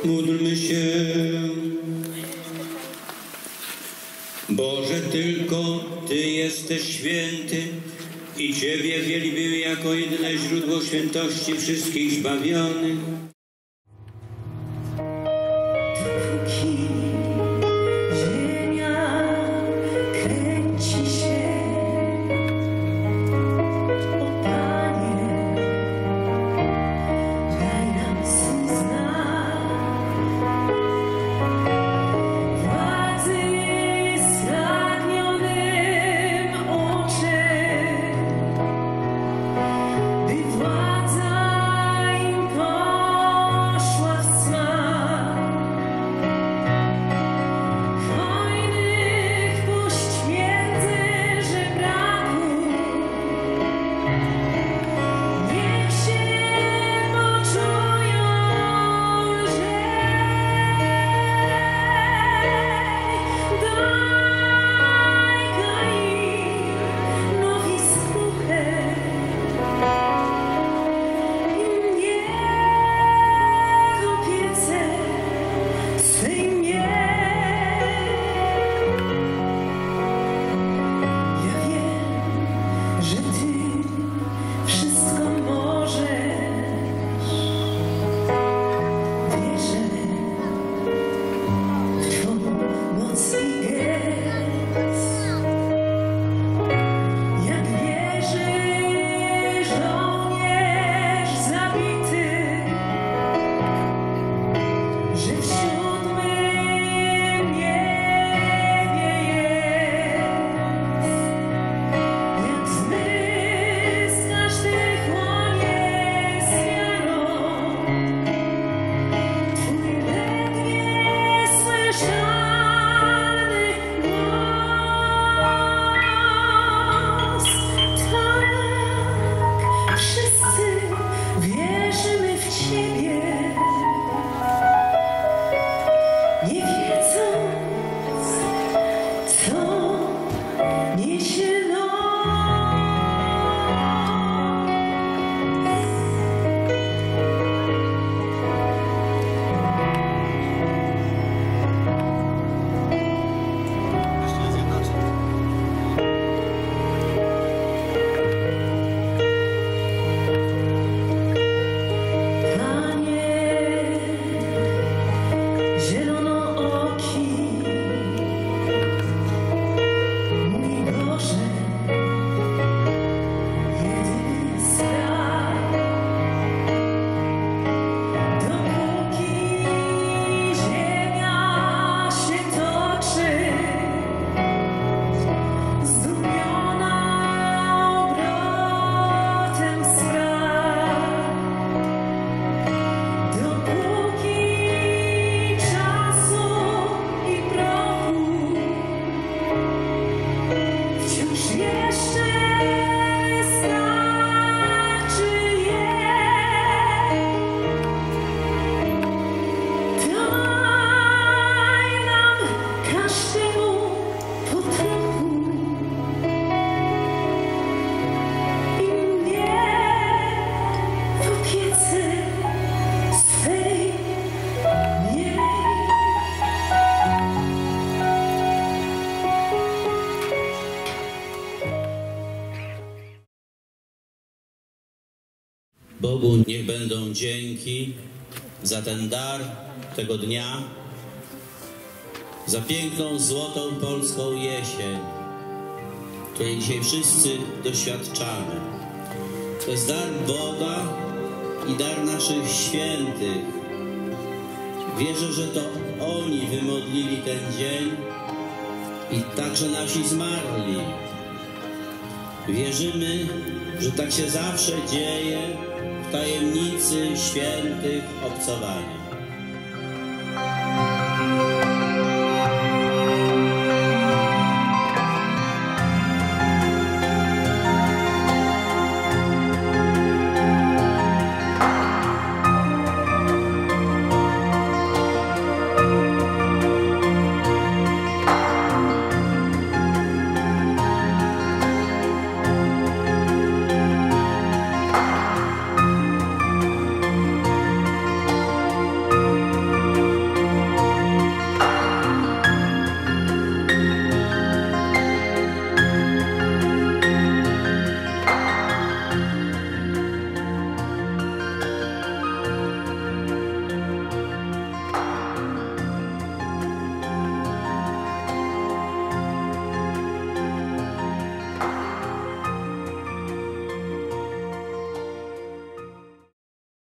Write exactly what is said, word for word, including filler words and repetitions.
Módlmy się. Boże, tylko Ty jesteś święty i Ciebie wielbimy jako jedyne źródło świętości wszystkich zbawionych. Bogu niech będą dzięki za ten dar tego dnia, za piękną, złotą polską jesień, której dzisiaj wszyscy doświadczamy. To jest dar Boga i dar naszych świętych. Wierzę, że to oni wymodlili ten dzień i także nasi zmarli. Wierzymy, że tak się zawsze dzieje w tajemnicy świętych obcowania.